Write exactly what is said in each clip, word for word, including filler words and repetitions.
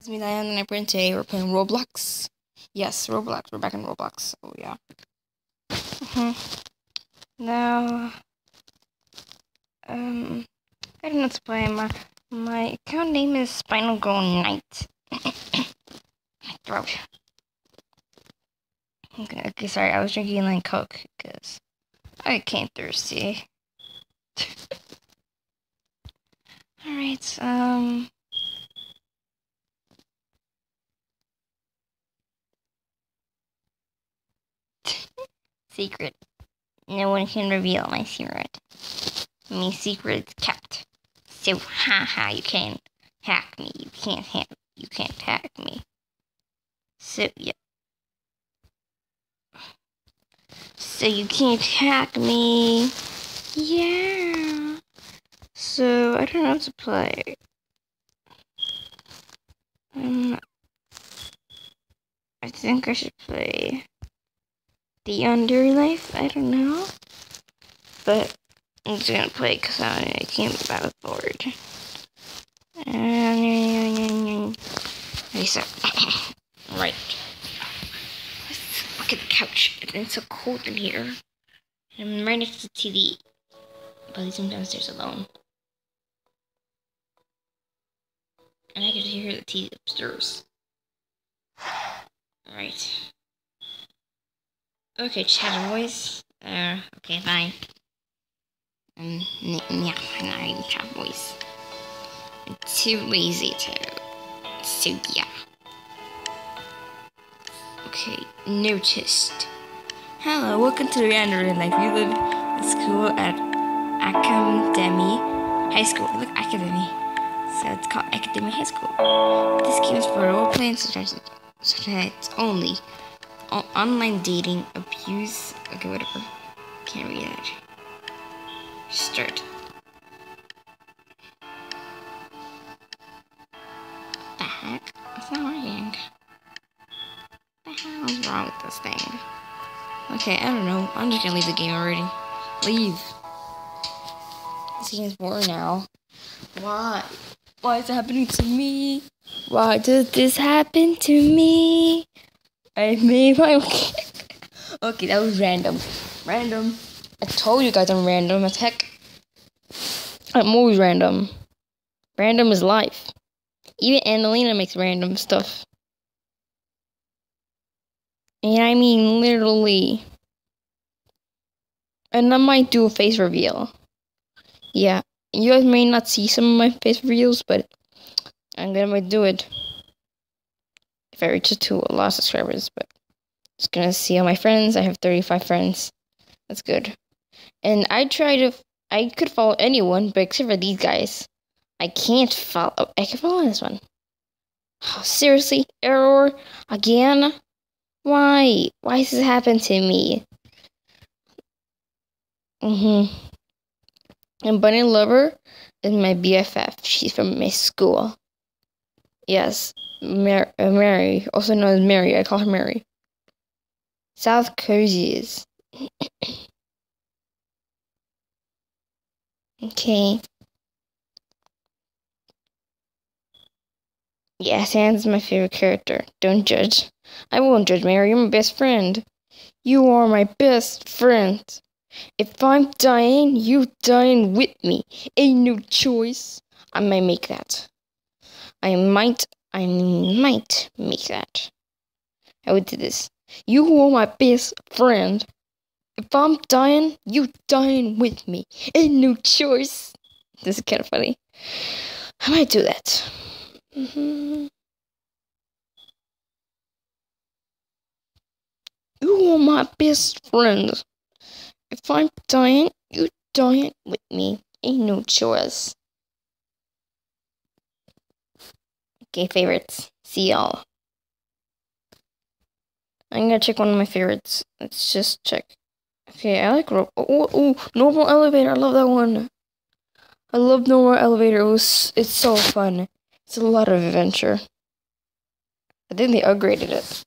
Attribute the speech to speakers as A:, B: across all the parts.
A: It's me, Diane, and I print today. We're playing Roblox. Yes, Roblox. We're back in Roblox. Oh, yeah. Mm-hmm. Now, um, I don't know what to play. My, my account name is Spinal Girl Knight. My throat. Okay, okay, sorry. I was drinking like Coke because I came thirsty. Alright, um... secret. No one can reveal my secret. My secret is kept. So, haha, you can't hack me. You can't hack. You can't hack me. So, yeah. So you can't hack me. Yeah. So I don't know how to play. Um, I think I should play the Underlife. I don't know, but I'm just gonna play because I, I can't be that bored. Okay, so right. Let's look at the couch. It's so cold in here. I'm right next to the T V, but at least I'm downstairs alone. And I can hear the T V upstairs. Alright. Okay, chat voice. Uh, okay, fine. Um, yeah, I'm not even chat voice. I'm too lazy to. So, yeah. Okay, noticed. Hello, welcome to the Android Life. You live in school at Academy High School. Look, Academy. So it's called Academy High School. This game is for role playing such as only. O online dating, abuse. Okay, whatever. Can't read that. Start. The heck? It's not working. What the hell is wrong with this thing? Okay, I don't know. I'm just gonna leave the game already. Leave. This game is boring now. Why? Why is it happening to me? Why does this happen to me? I made my... Okay, that was random. Random. I told you guys I'm random as heck. I'm always random. Random is life. Even Annalena makes random stuff. And I mean literally. And I might do a face reveal. Yeah. You guys may not see some of my face reveals, but I'm gonna do it. If I reach to a lot of subscribers, but just gonna see all my friends. I have thirty-five friends. That's good. And I try to, I could follow anyone, but except for these guys. I can't follow, oh, I can follow this one. Oh, seriously? Error? Again? Why? Why does this happen to me? Mm-hmm. And Bunny Lover is my B F F. She's from my school. Yes. Mar uh, Mary, also known as Mary. I call her Mary. South Cozies. Okay. Yeah, Sans is my favorite character. Don't judge. I won't judge, Mary. You're my best friend. You are my best friend. If I'm dying, you dying with me. Ain't no choice. I might make that. I might, I might make that. I would do this. You are my best friend. If I'm dying, you dying with me. Ain't no choice. This is kind of funny. I might do that. Mm-hmm. You are my best friend. If I'm dying, you dying with me. Ain't no choice. Okay, favorites. See y'all. I'm gonna check one of my favorites. Let's just check. Okay, I like ro- oh, oh, normal elevator. I love that one. I love normal elevator. It was it's so fun. It's a lot of adventure. I think they upgraded it.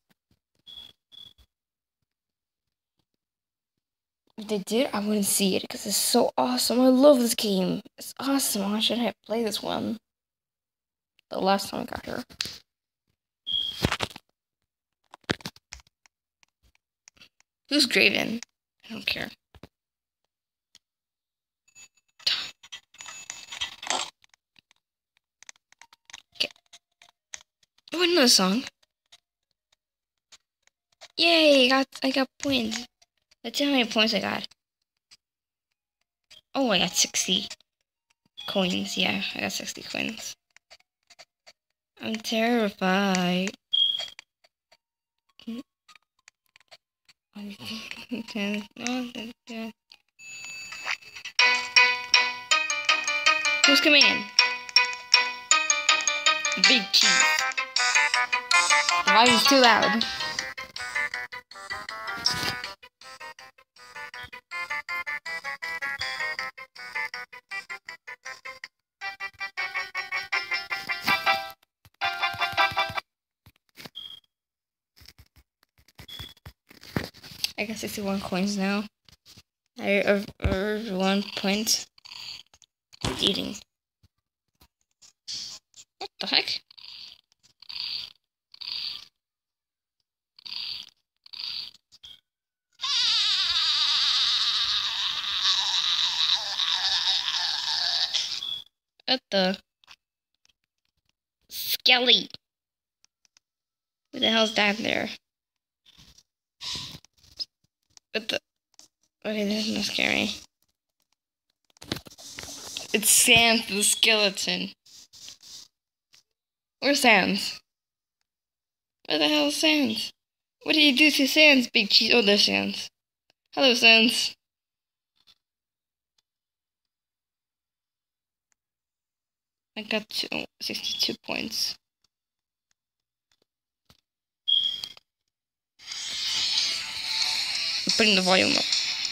A: If they did, I wouldn't see it because it's so awesome. I love this game. It's awesome. I should have played this one the last time I got here. Who's Graven? I don't care. Okay. Oh, another song. Yay! I got I got points. Let's see how many points I got. Oh, I got sixty coins. Yeah, I got sixty coins. I'm terrified. Who's coming in? Big Chief. Why is it too loud? I got sixty-one coins now. I earned one point. Eating. What the heck? What the? Skelly. Who the hell's down there? What the? Okay, this is not scary. It's Sans the skeleton. Where's Sans? Where the hell is Sans? What did you do to Sans, Big Cheese? Oh, there's Sans. Hello, Sans. I got two, oh, sixty-two points. I'm putting the volume up.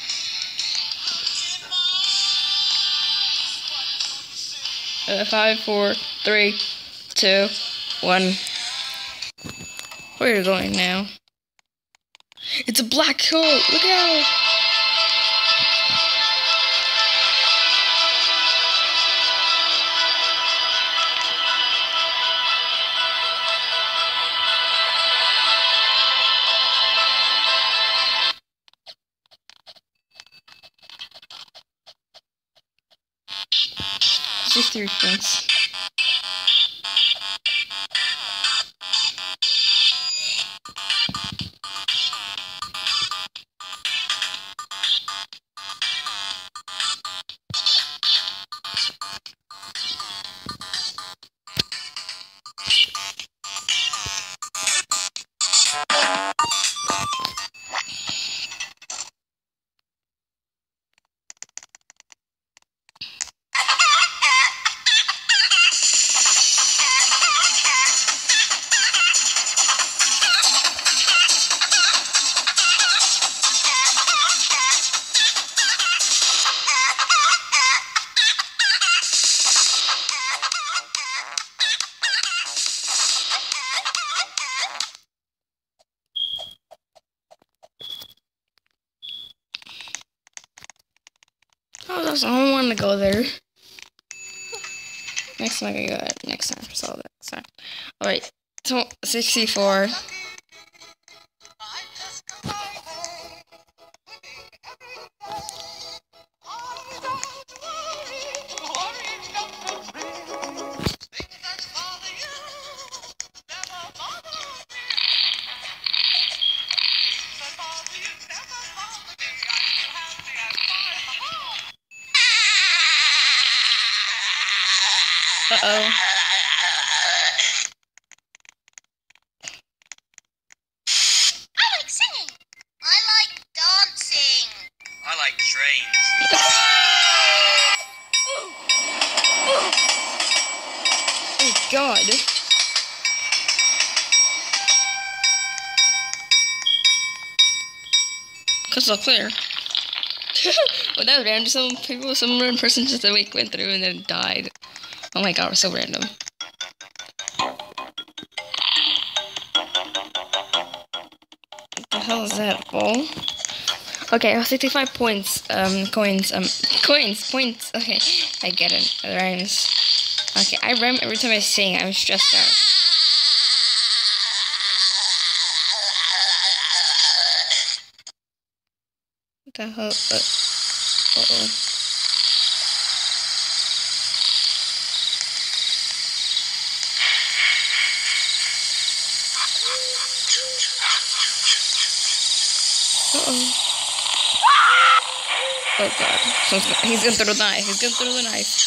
A: Uh, five, four, three, two, one. Where are you going now? It's a black hole! Look out! sixty-three points. Oh, I don't want to go there. Next time I go there. Next time. Just all next time. Alright. So, sixty-four. Uh-oh.
B: I like singing. I like dancing. I like trains.
A: Oh, God. Crystal clear. Well, that was random. Some people, some random person just like went through and then died. Oh my God, we're so random. What the hell is that, ball? Okay, I have sixty-five points, um, coins, um, coins, points. Okay, I get it. It rhymes. Okay, I rhyme every time I sing. I'm stressed out. the hell? Uh, uh-oh. Uh-oh. Oh god. He's gonna throw the knife. He's gonna throw the knife.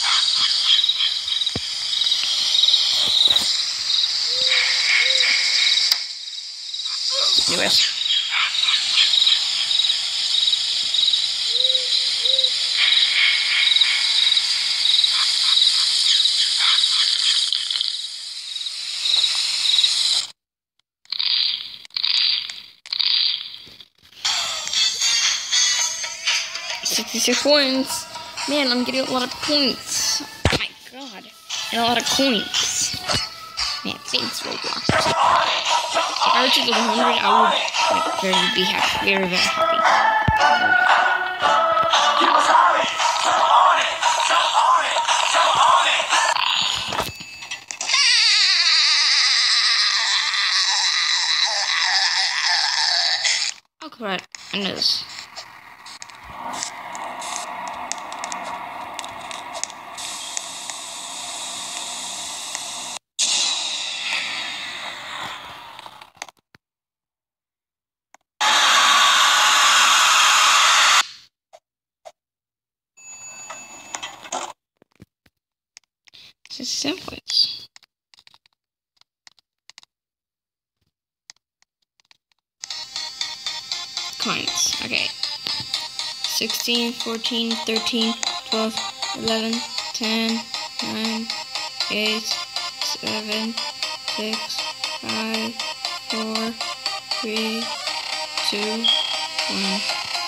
A: U S sixty-six points. Man, I'm getting a lot of points. Oh my god. And a lot of coins. Man, thanks, Roblox. If I reached one hundred, I would like, very be happy. Very, very happy. Oh, crap. I know this. sixty-seven points. Coins. Okay. sixteen, fourteen, thirteen, twelve, eleven, ten, nine, eight, seven, six, five, four, three, two, one.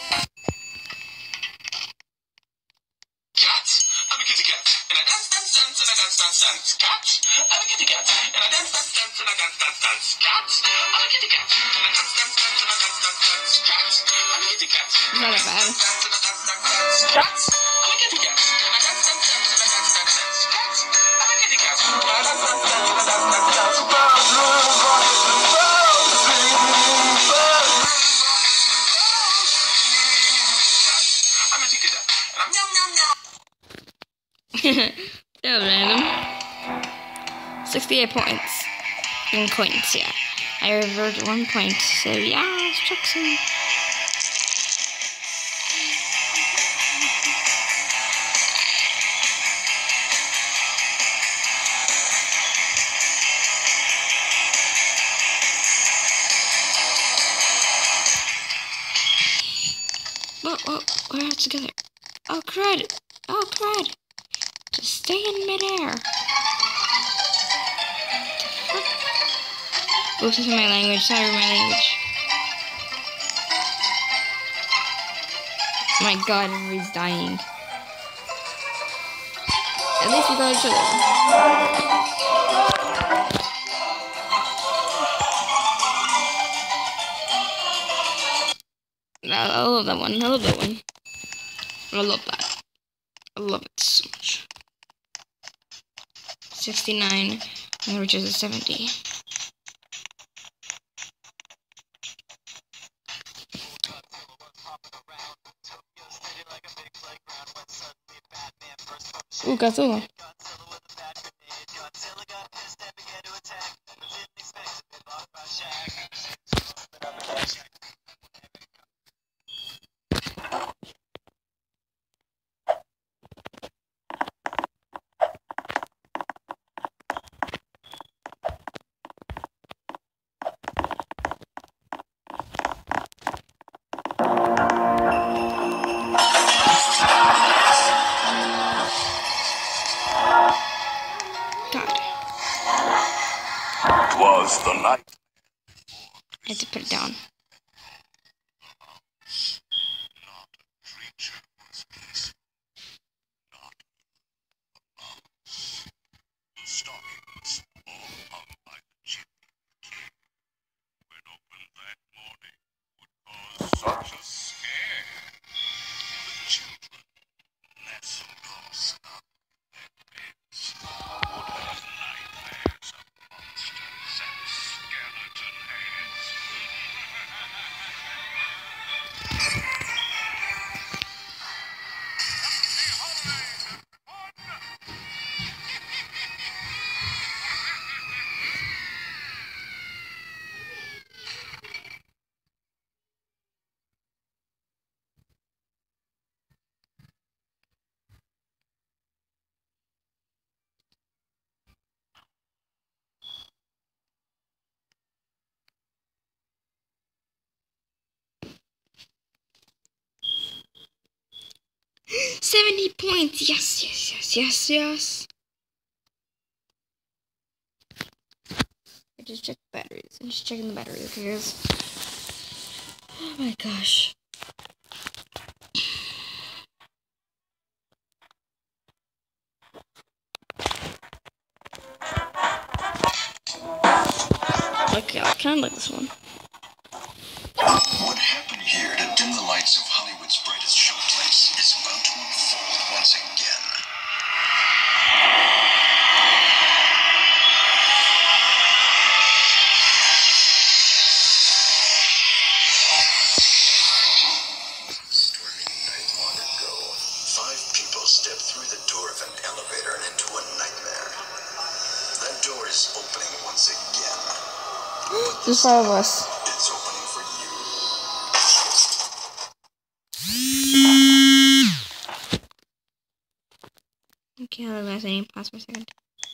B: I'm a kitty cat, and I dance, dance, dance, and I dance, dance, dance. Cat, I'm a kitty cat, and I dance, dance, dance, and I dance, dance, dance. Cat, I'm a kitty cat, and I dance, dance, dance, and I dance, dance, dance. Cat, I'm a kitty cat,
A: Not that bad.
B: cat, I'm a kitty cat, and I dance, dance, dance, and I dance, dance, dance. Cat, I'm a kitty cat, and I dance, dance, dance, and I dance, dance, I'm a kitty cat, and I'm yum yum yum.
A: That was random. sixty-eight points. In coins, yeah. I reverted one point, so yeah, let's check some. Whoa, whoa, we're out together. Oh, crud. Oh, crud. Just stay in midair. Oops, this is my language. Sorry, my language. Oh my god, everybody's dying. At least we got each other. I love that one. I love that one. I love that. I love it so much. sixty-nine, and which is a seventy. Ooh, Godzilla.
B: Was the night.
A: I had to put it down.
B: Such a scare. The children nestled close up their beds would have nightmares of monsters and skeleton heads.
A: seventy points. Yes, yes, yes, yes, yes. I just checked the batteries. I'm just checking the batteries, okay, guys. Oh my gosh. Okay, I kind of like this one.
B: What happened here to dim the lights of Hollywood's brightest showplace is about to unfold once again. Stormy night long ago, five people stepped through the door of an elevator and into a nightmare. That door is opening once again. But
A: There's five of us.
B: it's opening for you.
A: Okay, hold on, guys. I need to pause for a second.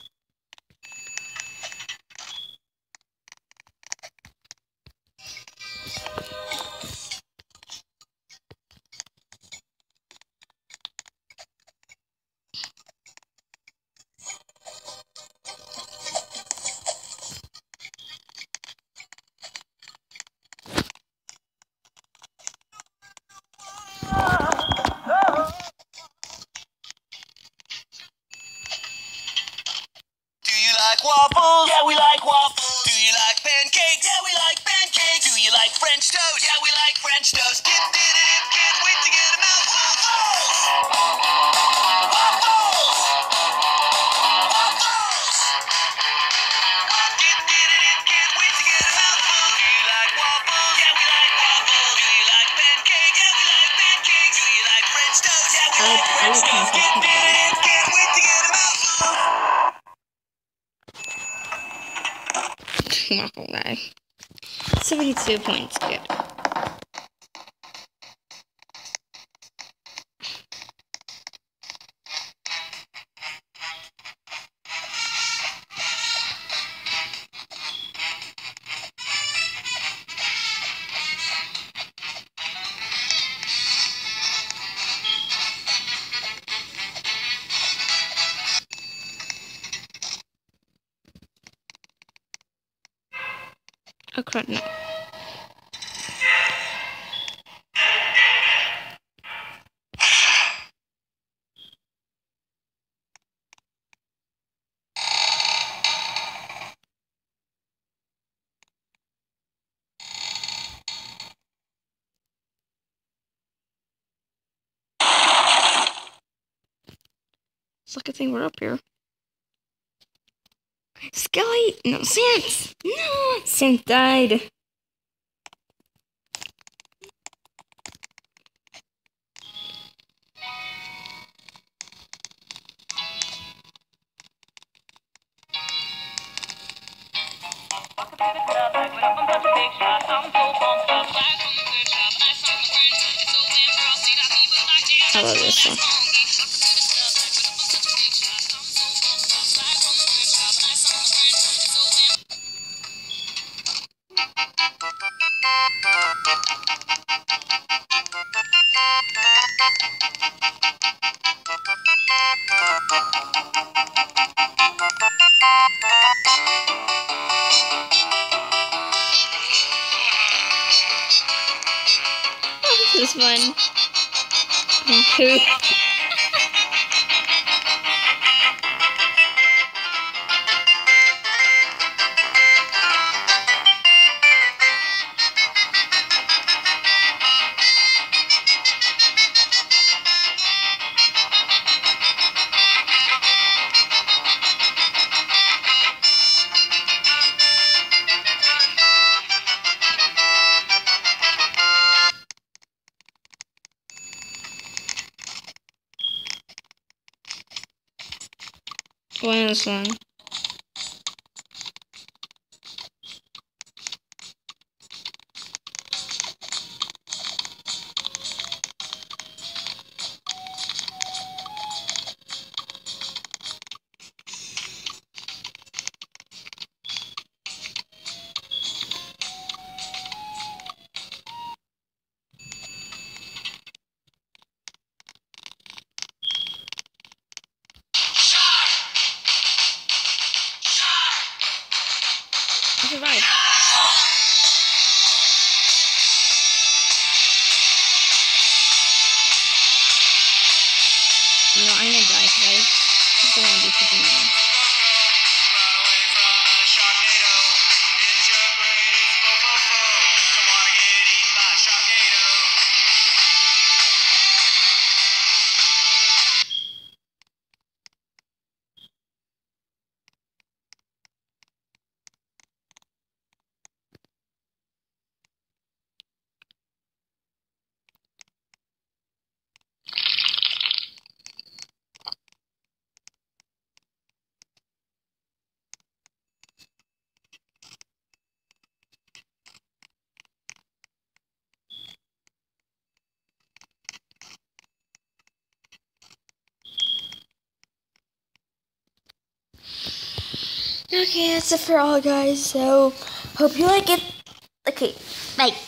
B: Do you like waffles? Yeah, we like waffles. Do you like pancakes? Yeah, we like pancakes. Do you like French toast? Yeah, we like French toast. Dip, dip, dip, can't wait to get a mouthful. Waffles! Waffles! Waffles! Dip, dip, dip, can't wait to get a mouthful. Do you like waffles? Yeah, we like waffles. Do you like pancakes? Yeah, we like pancakes. Do you like French toast? Yeah, we
A: I
B: like
A: like, I
B: French
A: like
B: toast.
A: pancakes.
B: Dip, dip, dip, can't wait to get a mouthful.
A: Waffle guy. seventy-two points. Good. Oh crap, no. It's like a thing we're up here. Skelly! No, Sans! No! Sans died. I love this song. Oh, this is fun. Poop. What is this one? I survived. No, I'm gonna die because I just don't want to do something now. Okay, that's it for all, guys. So, hope you like it. Okay, bye.